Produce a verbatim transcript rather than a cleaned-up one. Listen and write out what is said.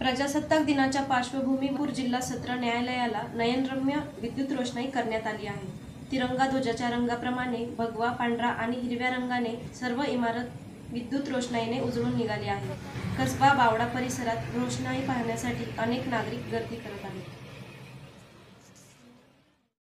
प्रजासत्ताक दिनाच्या पार्श्वभूमीवर जिल्हा सत्र न्यायालयाला नयनरम्य विद्युत रोषणाई करण्यात आली आहे। तिरंगा ध्वजाच्या रंगाप्रमाणे भगवा, पांढरा आणि हिरव्या रंगाने सर्व इमारत विद्युत रोषणाईने उजळून निघाली आहे। कसबा बावडा परिसरात रोषणाई पाहण्यासाठी अनेक नागरिक गर्दी करत आहेत।